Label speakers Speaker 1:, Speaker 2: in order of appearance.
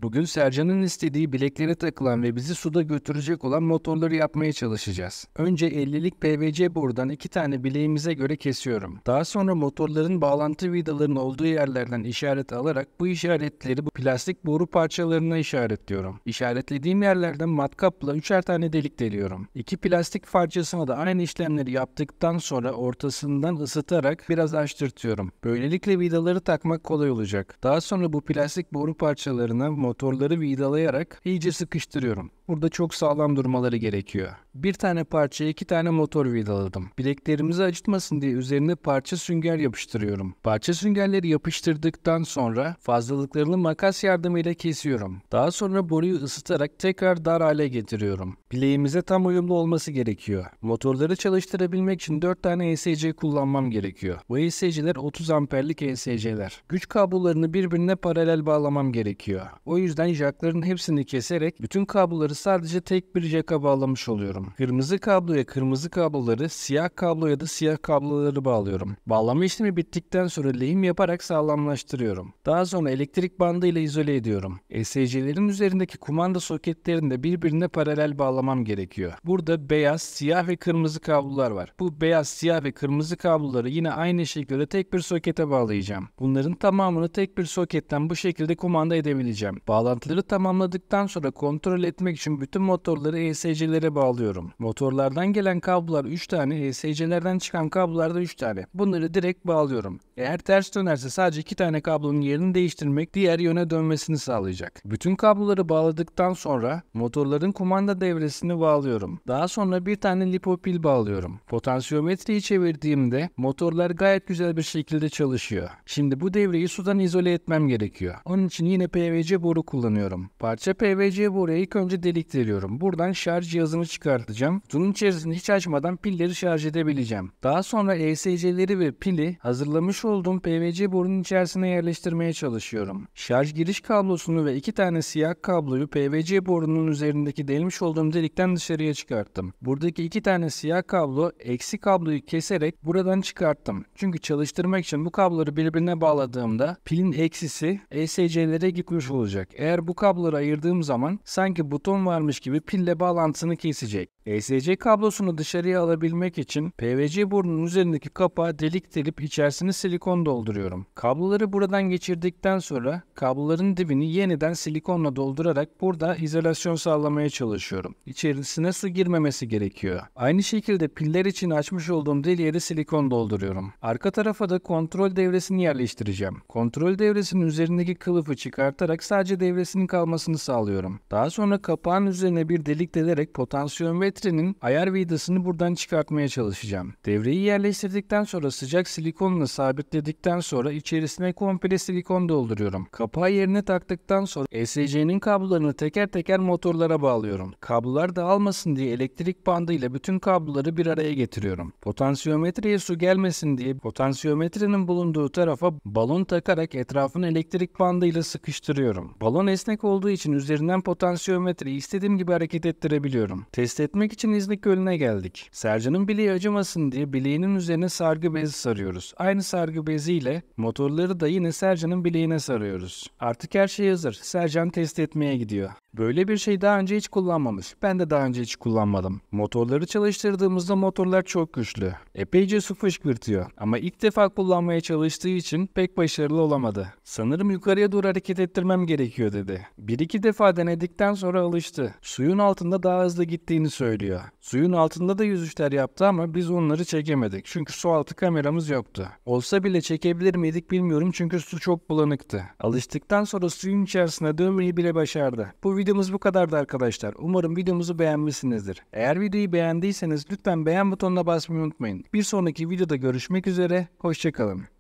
Speaker 1: Bugün Sercan'ın istediği bileklere takılan ve bizi suda götürecek olan motorları yapmaya çalışacağız. Önce 50'lik PVC borudan 2 tane bileğimize göre kesiyorum. Daha sonra motorların bağlantı vidalarının olduğu yerlerden işaret alarak bu işaretleri bu plastik boru parçalarına işaretliyorum. İşaretlediğim yerlerden matkapla 3'er tane delik deliyorum. 2 plastik parçasına da aynı işlemleri yaptıktan sonra ortasından ısıtarak biraz açtırtıyorum. Böylelikle vidaları takmak kolay olacak. Daha sonra bu plastik boru parçalarına motorları vidalayarak iyice sıkıştırıyorum. Burada çok sağlam durmaları gerekiyor. Bir tane parçaya 2 tane motor vidaladım. Bileklerimizi acıtmasın diye üzerine parça sünger yapıştırıyorum. Parça süngerleri yapıştırdıktan sonra fazlalıklarını makas yardımıyla kesiyorum. Daha sonra boruyu ısıtarak tekrar dar hale getiriyorum. Bileğimize tam uyumlu olması gerekiyor. Motorları çalıştırabilmek için 4 tane ESC kullanmam gerekiyor. Bu ESC'ler 30 amperlik ESC'ler. Güç kablolarını birbirine paralel bağlamam gerekiyor. O yüzden jackların hepsini keserek bütün kabloları sadece tek bir jacka bağlamış oluyorum. Kırmızı kabloya kırmızı kabloları, siyah kabloya da siyah kabloları bağlıyorum. Bağlama işlemi bittikten sonra lehim yaparak sağlamlaştırıyorum. Daha sonra elektrik bandı ile izole ediyorum. ESC'lerin üzerindeki kumanda soketlerini de birbirine paralel bağlamam gerekiyor. Burada beyaz, siyah ve kırmızı kablolar var. Bu beyaz, siyah ve kırmızı kabloları yine aynı şekilde tek bir sokete bağlayacağım. Bunların tamamını tek bir soketten bu şekilde kumanda edebileceğim. Bağlantıları tamamladıktan sonra kontrol etmek için bütün motorları ESC'lere bağlıyorum. Motorlardan gelen kablolar 3 tane, ESC'lerden çıkan kablolar da 3 tane. Bunları direkt bağlıyorum. Eğer ters dönerse sadece 2 tane kablonun yerini değiştirmek diğer yöne dönmesini sağlayacak. Bütün kabloları bağladıktan sonra motorların kumanda devresini bağlıyorum. Daha sonra bir tane lipo pil bağlıyorum. Potansiyometreyi çevirdiğimde motorlar gayet güzel bir şekilde çalışıyor. Şimdi bu devreyi sudan izole etmem gerekiyor. Onun için yine PVC boru kullanıyorum. Parça PVC boruya ilk önce delik deliyorum. Buradan şarj cihazını çıkartacağım. Kutunun içerisini hiç açmadan pilleri şarj edebileceğim. Daha sonra ESC'leri ve pili hazırlamış olduğum PVC borunun içerisine yerleştirmeye çalışıyorum. Şarj giriş kablosunu ve 2 tane siyah kabloyu PVC borunun üzerindeki delmiş olduğum delikten dışarıya çıkarttım. Buradaki 2 tane siyah kablo eksi kabloyu keserek buradan çıkarttım. Çünkü çalıştırmak için bu kabloları birbirine bağladığımda pilin eksisi ESC'lere gitmiş olacak. Eğer bu kabloları ayırdığım zaman sanki buton varmış gibi pille bağlantısını kesecek. ESC kablosunu dışarıya alabilmek için PVC borunun üzerindeki kapağı delik delip içerisine silikon dolduruyorum. Kabloları buradan geçirdikten sonra kabloların dibini yeniden silikonla doldurarak burada izolasyon sağlamaya çalışıyorum. İçerisine su girmemesi gerekiyor. Aynı şekilde piller için açmış olduğum deliğe de silikon dolduruyorum. Arka tarafa da kontrol devresini yerleştireceğim. Kontrol devresinin üzerindeki kılıfı çıkartarak sadece devresinin kalmasını sağlıyorum. Daha sonra kapağın üzerine bir delik delerek potansiyometrenin ayar vidasını buradan çıkartmaya çalışacağım. Devreyi yerleştirdikten sonra sıcak silikonla sabitledikten sonra içerisine komple silikon dolduruyorum. Kapağı yerine taktıktan sonra ESC'nin kablolarını teker teker motorlara bağlıyorum. Kablolar dağılmasın diye elektrik bandıyla bütün kabloları bir araya getiriyorum. Potansiyometreye su gelmesin diye potansiyometrenin bulunduğu tarafa balon takarak etrafını elektrik bandıyla sıkıştırıyorum. Balon esnek olduğu için üzerinden potansiyometreyi istediğim gibi hareket ettirebiliyorum. Test etmek için İznik Gölü'ne geldik. Sercan'ın bileği acımasın diye bileğinin üzerine sargı bezi sarıyoruz. Aynı sargı beziyle motorları da yine Sercan'ın bileğine sarıyoruz. Artık her şey hazır. Sercan test etmeye gidiyor. Böyle bir şey daha önce hiç kullanmamış. Ben de daha önce hiç kullanmadım. Motorları çalıştırdığımızda motorlar çok güçlü. Epeyce su fışkırtıyor. Ama ilk defa kullanmaya çalıştığı için pek başarılı olamadı. Sanırım yukarıya doğru hareket ettirmem gerekiyor dedi. 1-2 defa denedikten sonra alıştı. Suyun altında daha hızlı gittiğini söylüyor. Suyun altında da yüzüşler yaptı ama biz onları çekemedik. Çünkü su altı kameramız yoktu. Olsa bile çekebilir miydik bilmiyorum çünkü su çok bulanıktı. Alıştıktan sonra suyun içerisine dönmeyi bile başardı. Bu videomuz bu kadardı arkadaşlar. Umarım videomuzu beğenmişsinizdir. Eğer videoyu beğendiyseniz lütfen beğen butonuna basmayı unutmayın. Bir sonraki videoda görüşmek üzere. Hoşça kalın.